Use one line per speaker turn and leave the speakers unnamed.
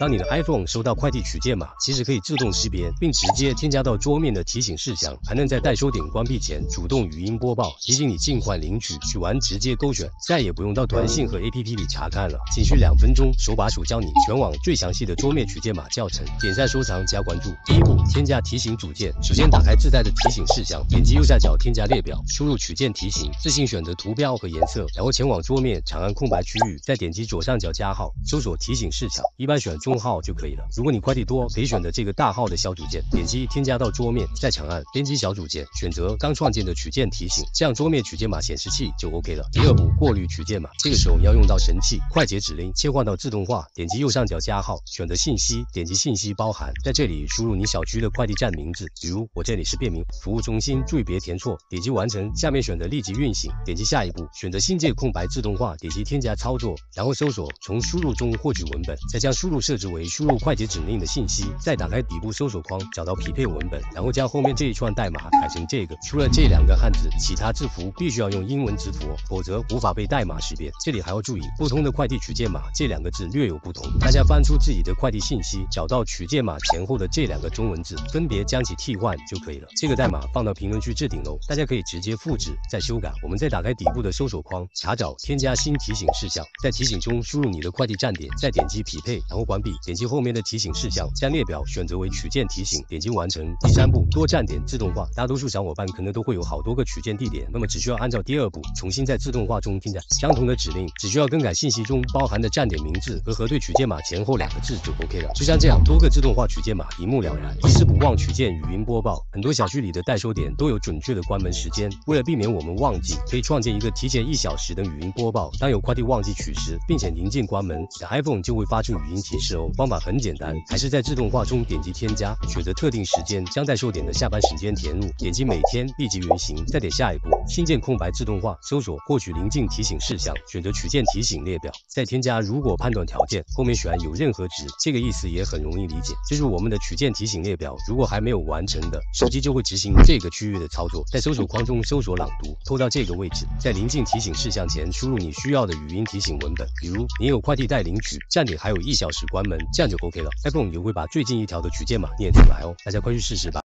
当你的 iPhone 收到快递取件码，其实可以自动识别，并直接添加到桌面的提醒事项，还能在代收点关闭前主动语音播报，提醒你尽快领取。取完直接勾选，再也不用到短信和 APP 里查看了，仅需2分钟，手把手教你全网最详细的桌面取件码教程。点赞、收藏、加关注。第一步，添加提醒组件。首先打开自带的提醒事项，点击右下角添加列表，输入取件提醒，自行选择图标和颜色，然后前往桌面长按空白区域，再点击左上角加号，搜索提醒事项，一般选中号就可以了。如果你快递多，可以选择这个大号的小组件，点击添加到桌面，再长按编辑小组件，选择刚创建的取件提醒，这样桌面取件码显示器就 OK 了。第二步，过滤取件码，这个时候要用到神器快捷指令，切换到自动化，点击右上角加号，选择信息，点击信息包含，在这里输入你小区的快递站名字，比如我这里是便民服务中心，注意别填错，点击完成。下面选择立即运行，点击下一步，选择新界空白自动化，点击添加操作，然后搜索，从输入中获取文本，再将输入设置为输入快捷指令的信息，再打开底部搜索框，找到匹配文本，然后将后面这一串代码改成这个。除了这2个汉字，其他字符必须要用英文字符，否则无法被代码识别。这里还要注意，不同的快递取件码这2个字略有不同，大家翻出自己的快递信息，找到取件码前后的这2个中文字，分别将其替换就可以了。这个代码放到评论区置顶喽，大家可以直接复制再修改。我们再打开底部的搜索框，查找添加新提醒事项，在提醒中输入你的快递站点，再点击匹配，然后关闭，点击后面的提醒事项，将列表选择为取件提醒，点击完成。第3步，多站点自动化。大多数小伙伴可能都会有好多个取件地点，那么只需要按照第2步，重新在自动化中添加相同的指令，只需要更改信息中包含的站点名字和核对取件码前后2个字就 OK 了。就像这样，多个自动化取件码，一目了然。第4步，忘取件语音播报。很多小区里的代收点都有准确的关门时间，为了避免我们忘记，可以创建一个提前1小时的语音播报。当有快递忘记取时，并且临近关门，你的 iPhone 就会发出语音提示哦。方法很简单，还是在自动化中点击添加，选择特定时间，将代收点的下班时间填入，点击每天立即运行，再点下一步，新建空白自动化，搜索获取临近提醒事项，选择取件提醒列表，再添加如果判断条件，后面选有任何值，这个意思也很容易理解，就是我们的取件提醒列表如果还没有完成的，手机就会执行这个区域的操作。在搜索框中搜索朗读，拖到这个位置，在临近提醒事项前输入你需要的语音提醒文本，比如你有快递待领取，站点还有1小时关门，这样就 OK 了。iPhone 也会把最近一条的取件码念出来哦，大家快去试试吧。